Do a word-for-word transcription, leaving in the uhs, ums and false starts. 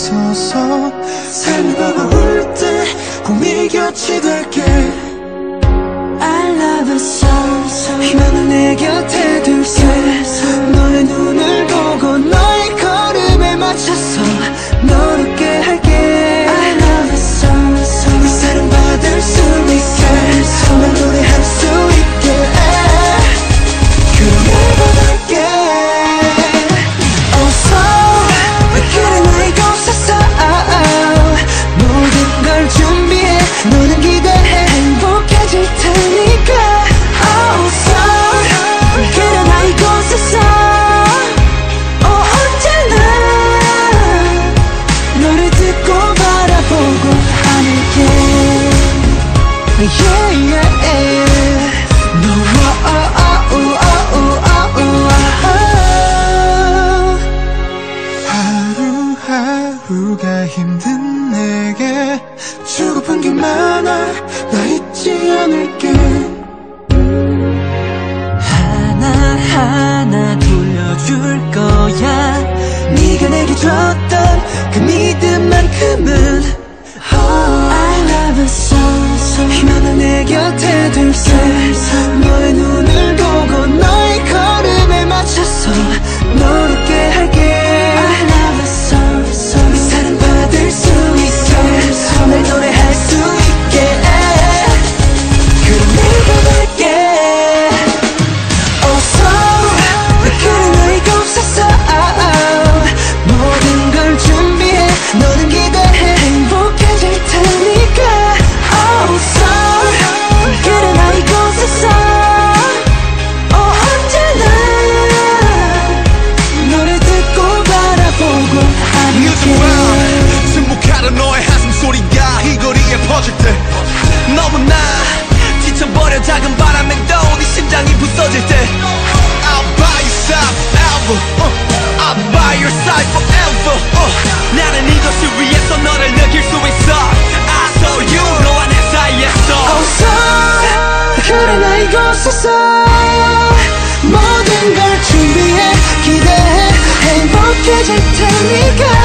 있어서 삶을 보고 울 때 꼭 네 곁이 될게. I love you so, so. 희망을 내 곁에 둘게. 너의 눈을 보고 너의 걸음에 맞춰서 너롭게 할게. I love you so, so. 네 사랑받을 수 있게, 난 노래할 수 있게. 그럼 날 받을게. Oh so, 그래 나 이곳에서 모든 걸 준비해. 너는 기대해. 행복해질 테니까. Oh so, 그래 나 이곳에서 oh 언제나 너를 듣고 바라보고 않을게. Yeah yeah. No oh oh oh oh oh oh. 하루하루가 힘든 내게 주고픈 게 많아. 나 잊지 않을게. 하나하나 돌려줄 거야. 네가 내게 줬던 그 믿음만큼은. Oh, I love you so, so. 희망을 내 곁에 둘게. 너의 눈을 보고 너의 걸음에 맞춰서 너롭게 할게. I love you so, so. 네 사랑받을 수 있게, 날 노래할 수 있게. 그럼 날 받을게. Oh so, 그래 나 이곳에서 모든 걸 준비해. 너는 기대해. 행복해질 테니까. Oh so, 그래 나 이곳에서 oh 언제나 너를 듣고 바라보고 않을게. 승복하던 너의 한숨소리가 이 거리에 퍼질 때 너무나 지쳐버려. 작은 바람에도 네 심장이 부서질 때 I'll buy your side forever. uh, I'll by your side forever. uh, 나는 이것을 위해서 너를 느낄 수 있어. I saw you 너와 내 사이에서. Oh so, 그래 나 이곳에서 모든 걸 준비해. 기대해. 행복해질 테니까.